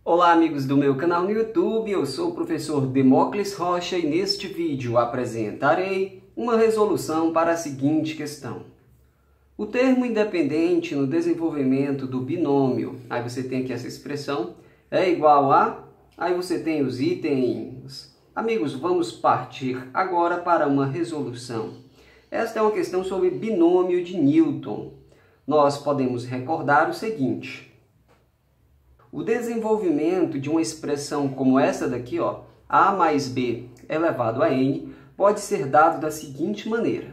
Olá amigos do meu canal no YouTube, eu sou o professor Demócles Rocha e neste vídeo apresentarei uma resolução para a seguinte questão. O termo independente no desenvolvimento do binômio, aí você tem aqui essa expressão, é igual a, aí você tem os itens. Amigos, vamos partir agora para uma resolução. Esta é uma questão sobre binômio de Newton. Nós podemos recordar o seguinte. O desenvolvimento de uma expressão como essa daqui, ó, a mais b elevado a n, pode ser dado da seguinte maneira.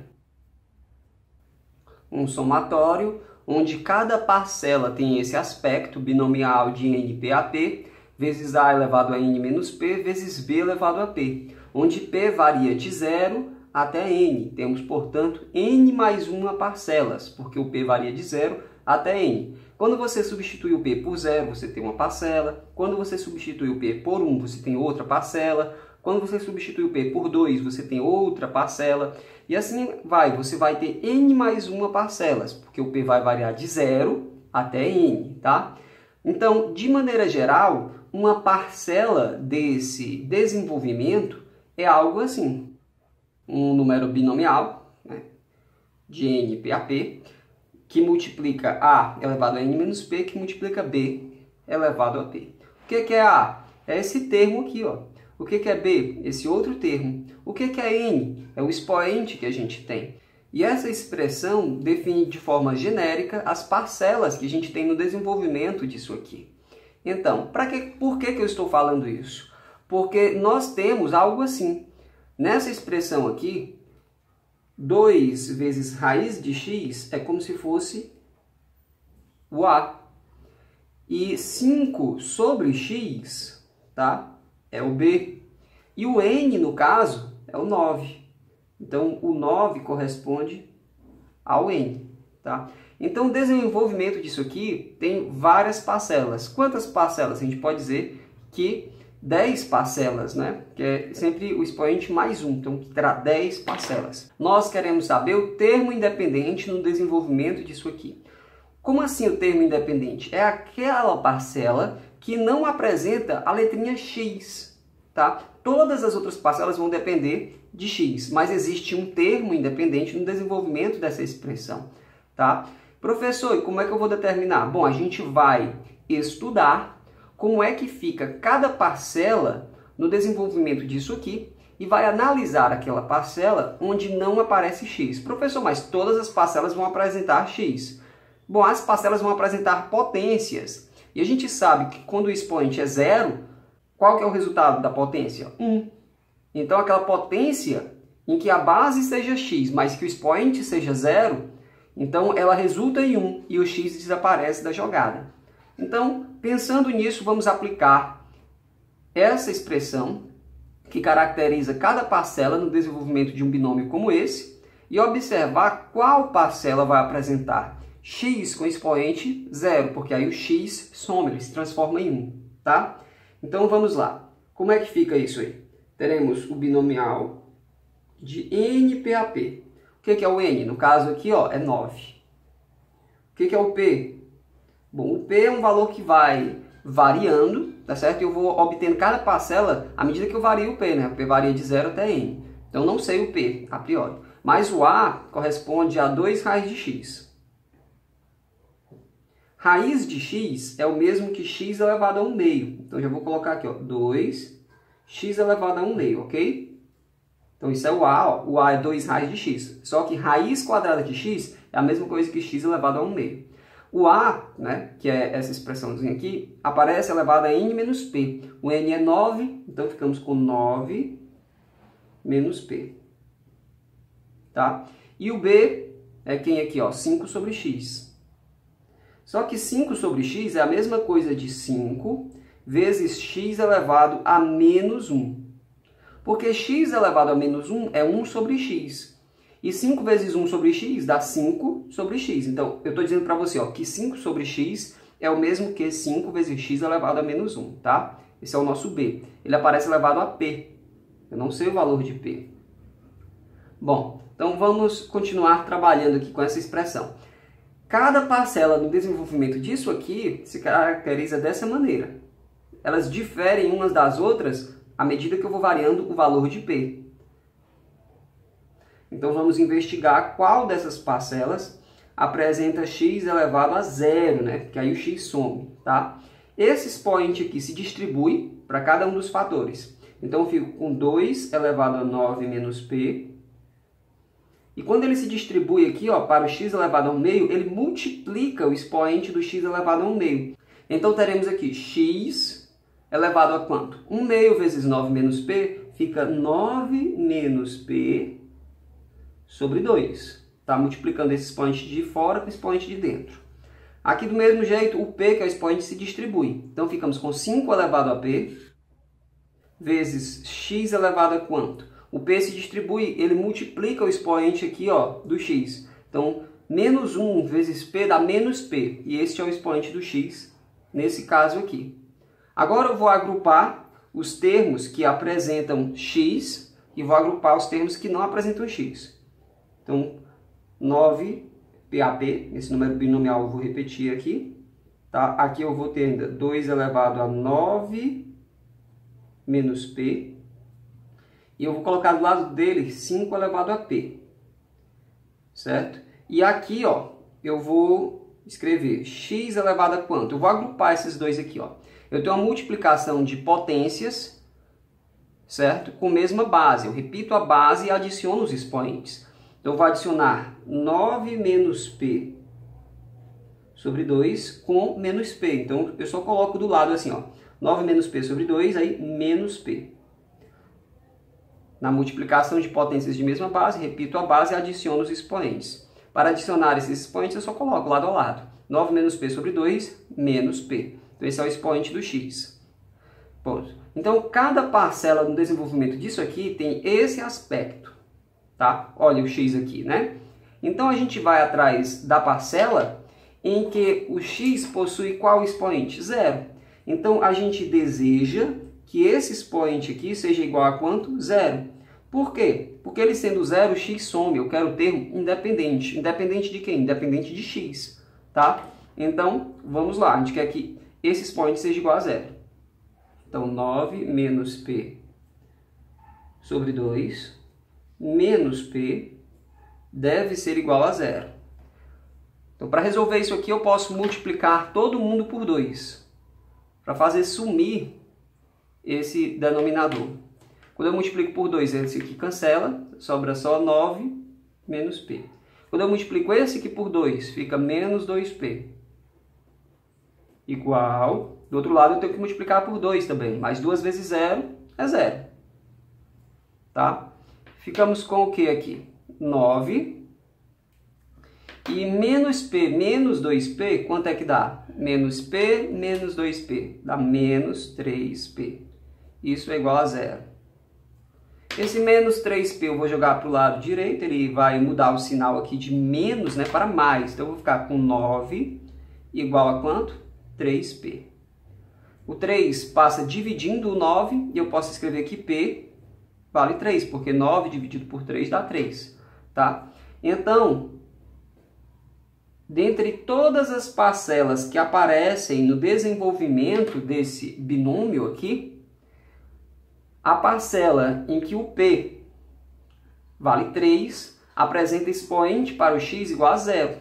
Um somatório onde cada parcela tem esse aspecto binomial de NP/P, vezes a elevado a n menos p, vezes b elevado a p, onde p varia de 0 até n. Temos, portanto, n mais 1 parcelas, porque o p varia de 0 até n. Quando você substitui o p por 0, você tem uma parcela. Quando você substitui o p por 1, você tem outra parcela. Quando você substitui o p por 2, você tem outra parcela. E assim vai, você vai ter n mais 1 parcelas, porque o p vai variar de 0 até n, tá? Então, de maneira geral, uma parcela desse desenvolvimento é algo assim. Um número binomial, né, de NP/P, que multiplica a elevado a n menos p, que multiplica b elevado a p. O que é a? É esse termo aqui, ó. O que é b? Esse outro termo. O que é n? É o expoente que a gente tem. E essa expressão define de forma genérica as parcelas que a gente tem no desenvolvimento disso aqui. Então, por que eu estou falando isso? Porque nós temos algo assim. Nessa expressão aqui, 2 vezes raiz de x é como se fosse o a. E 5 sobre x, tá? É o b. E o n, no caso, é o 9. Então, o 9 corresponde ao n, tá? Então, o desenvolvimento disso aqui tem várias parcelas. Quantas parcelas? A gente pode dizer que 10 parcelas, né? Que é sempre o expoente mais 1, então terá 10 parcelas. Nós queremos saber o termo independente no desenvolvimento disso aqui. Como assim o termo independente? É aquela parcela que não apresenta a letrinha x, tá? Todas as outras parcelas vão depender de x, mas existe um termo independente no desenvolvimento dessa expressão, tá? Professor, e como é que eu vou determinar? Bom, a gente vai estudar como é que fica cada parcela no desenvolvimento disso aqui e vai analisar aquela parcela onde não aparece x. Professor, mas todas as parcelas vão apresentar x. Bom, as parcelas vão apresentar potências. E a gente sabe que quando o expoente é 0, qual que é o resultado da potência? 1. Então, aquela potência em que a base seja x, mas que o expoente seja 0, então ela resulta em 1 e o x desaparece da jogada. Então, pensando nisso, vamos aplicar essa expressão que caracteriza cada parcela no desenvolvimento de um binômio como esse e observar qual parcela vai apresentar x com expoente 0, porque aí o x soma, ele se transforma em 1, tá? Então, vamos lá. Como é que fica isso aí? Teremos o binomial de NP/P. O que é o n? No caso aqui, ó, é 9. O que é o p? Bom, o p é um valor que vai variando, tá certo? Eu vou obtendo cada parcela à medida que eu vario o p, né? O p varia de 0 até n. Então, não sei o p, a priori. Mas o a corresponde a 2 raiz de x. Raiz de x é o mesmo que x elevado a 1 meio. Então, já vou colocar aqui, ó, 2x elevado a 1 meio, ok? Então, isso é o a, ó. O a é 2 raiz de x. Só que raiz quadrada de x é a mesma coisa que x elevado a 1 meio. O a, né, que é essa expressãozinha aqui, aparece elevado a n menos p. O n é 9, então ficamos com 9 menos p. Tá? E o b é quem aqui, ó, 5 sobre x. Só que 5 sobre x é a mesma coisa de 5 vezes x elevado a menos 1. Porque x elevado a menos 1 é 1 sobre x. E 5 vezes 1 sobre x dá 5 sobre x. Então, eu estou dizendo para você, ó, que 5 sobre x é o mesmo que 5 vezes x elevado a menos 1, tá? Esse é o nosso b. Ele aparece elevado a p. Eu não sei o valor de p. Bom, então vamos continuar trabalhando aqui com essa expressão. Cada parcela no desenvolvimento disso aqui se caracteriza dessa maneira. elas diferem umas das outras à medida que eu vou variando o valor de P. Então vamos investigar qual dessas parcelas apresenta x elevado a zero, né? Porque aí o x some, tá? Esse expoente aqui se distribui para cada um dos fatores. Então eu fico com 2 elevado a 9 menos P. E quando ele se distribui aqui, ó, para o x elevado a 1 meio, ele multiplica o expoente do x elevado a 1 meio. Então teremos aqui x elevado a quanto? 1 meio vezes 9 menos P fica 9 menos P sobre 2. Está multiplicando esse expoente de fora com o expoente de dentro. Aqui do mesmo jeito, o P, que é o expoente, se distribui. Então ficamos com 5 elevado a P vezes x elevado a quanto? O P se distribui, ele multiplica o expoente aqui, ó, do x. Então, menos 1 vezes P dá menos P. E este é o expoente do x, nesse caso aqui. Agora eu vou agrupar os termos que apresentam x e vou agrupar os termos que não apresentam x. Então, 9PAP, esse número binomial eu vou repetir aqui. Tá? Aqui eu vou ter ainda 2 elevado a 9 menos P. E eu vou colocar do lado dele 5 elevado a P. Certo? E aqui, ó, eu vou escrever x elevado a quanto? Eu vou agrupar esses dois aqui, ó. Eu tenho uma multiplicação de potências, certo? Com a mesma base. Eu repito a base e adiciono os expoentes. Então, eu vou adicionar 9 menos P sobre 2 com menos P. Então, eu só coloco do lado assim, ó. 9 menos P sobre 2, aí menos P. Na multiplicação de potências de mesma base, repito a base e adiciono os expoentes. Para adicionar esses expoentes, eu só coloco lado a lado. 9 menos P sobre 2, menos P. Então, esse é o expoente do x. Ponto. Então, cada parcela no desenvolvimento disso aqui tem esse aspecto. Tá? Olha o x aqui, né? Então, a gente vai atrás da parcela em que o x possui qual expoente? Zero. Então, a gente deseja que esse expoente aqui seja igual a quanto? Zero. Por quê? Porque ele sendo zero, o x some. Eu quero o termo independente. Independente de quem? Independente de x. Tá? Então, vamos lá. A gente quer que esse expoente seja igual a zero. Então, 9 menos P sobre 2 menos P deve ser igual a zero. Então, para resolver isso aqui, eu posso multiplicar todo mundo por 2. Para fazer sumir esse denominador. Quando eu multiplico por 2, esse aqui cancela, sobra só 9 menos P. Quando eu multiplico esse aqui por 2, fica menos 2P. Igual, do outro lado eu tenho que multiplicar por 2 também, mas 2 vezes 0 é 0. Tá? Ficamos com o que aqui? 9. E menos P menos 2P, quanto é que dá? Menos P menos 2P, dá menos 3P. Isso é igual a 0. Esse menos 3P eu vou jogar para o lado direito, ele vai mudar o sinal aqui de menos, né, para mais. Então eu vou ficar com 9 igual a quanto? 3P. O 3 passa dividindo o 9 e eu posso escrever que P vale 3, porque 9 dividido por 3 dá 3. Tá? Então, dentre todas as parcelas que aparecem no desenvolvimento desse binômio aqui, a parcela em que o P vale 3 apresenta expoente para o x igual a 0.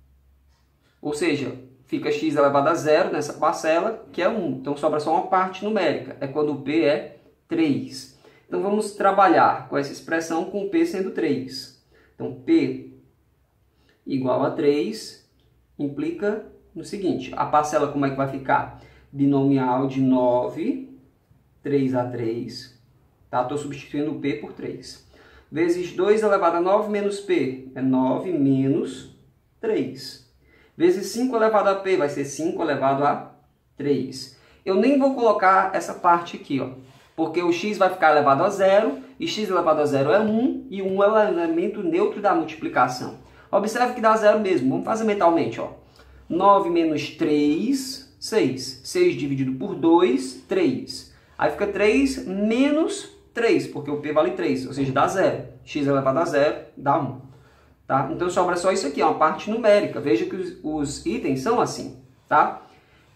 Ou seja, fica x elevado a 0 nessa parcela, que é 1. Então, sobra só uma parte numérica. É quando o P é 3. Então, vamos trabalhar com essa expressão com o P sendo 3. Então, P igual a 3 implica no seguinte. A parcela como é que vai ficar? Binomial de 9, 3 a 3. Tá? Estou substituindo o P por 3. Vezes 2 elevado a 9 menos P. É 9 menos 3. Vezes 5 elevado a P vai ser 5 elevado a 3. Eu nem vou colocar essa parte aqui, ó, porque o x vai ficar elevado a 0, e x elevado a 0 é 1, e 1 é o elemento neutro da multiplicação. Observe que dá 0 mesmo. Vamos fazer mentalmente, ó. 9 menos 3, 6. 6 dividido por 2, 3. Aí fica 3 menos 3, porque o P vale 3, ou seja, dá 0. X elevado a 0 dá 1. Tá? Então sobra só isso aqui, ó, uma parte numérica. Veja que os itens são assim. Tá?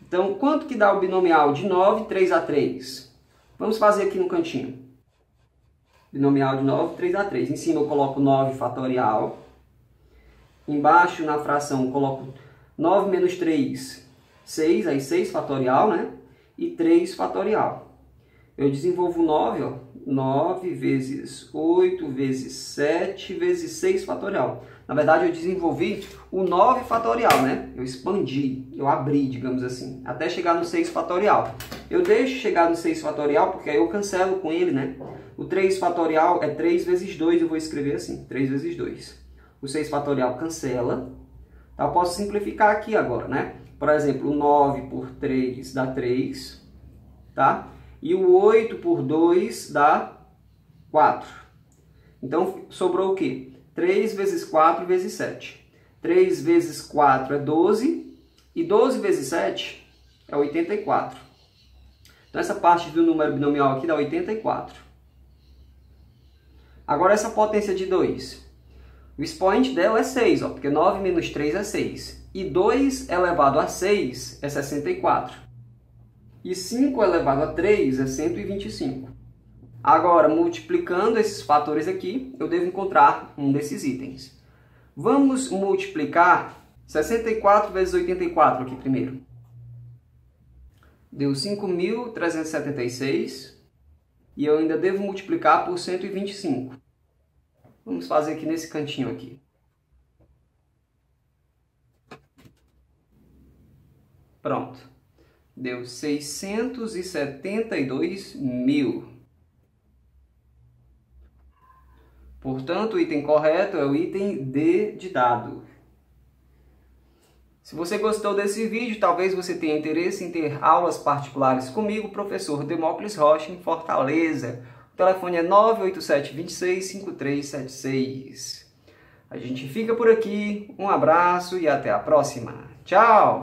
Então, quanto que dá o binomial de 9, 3 a 3? Vamos fazer aqui no cantinho. Binomial de 9, 3 a 3. Em cima eu coloco 9 fatorial. Embaixo, na fração, eu coloco 9 menos 3, 6. Aí 6 fatorial, né? E 3 fatorial. Eu desenvolvo 9, ó. 9 vezes 8 vezes 7 vezes 6 fatorial. Na verdade, eu desenvolvi o 9 fatorial, né? Eu expandi, eu abri, digamos assim, até chegar no 6 fatorial. Eu deixo chegar no 6 fatorial porque aí eu cancelo com ele, né? O 3 fatorial é 3 vezes 2, eu vou escrever assim, 3 vezes 2. O 6 fatorial cancela. Tá? Eu posso simplificar aqui agora, né? Por exemplo, o 9 por 3 dá 3, tá? E o 8 por 2 dá 4. Então, sobrou o quê? 3 vezes 4 vezes 7. 3 vezes 4 é 12. E 12 vezes 7 é 84. Então, essa parte do número binomial aqui dá 84. Agora, essa potência de 2. O expoente dela é 6, ó, porque 9 menos 3 é 6. E 2 elevado a 6 é 64. E 5 elevado a 3 é 125. Agora, multiplicando esses fatores aqui, eu devo encontrar um desses itens. Vamos multiplicar 64 vezes 84 aqui primeiro. Deu 5.376. E eu ainda devo multiplicar por 125. Vamos fazer aqui nesse cantinho aqui. Pronto. Deu 672 mil. Portanto, o item correto é o item D de dado. Se você gostou desse vídeo, talvez você tenha interesse em ter aulas particulares comigo, professor Demócles Rocha, em Fortaleza. O telefone é 987-26-5376. A gente fica por aqui, um abraço e até a próxima. Tchau!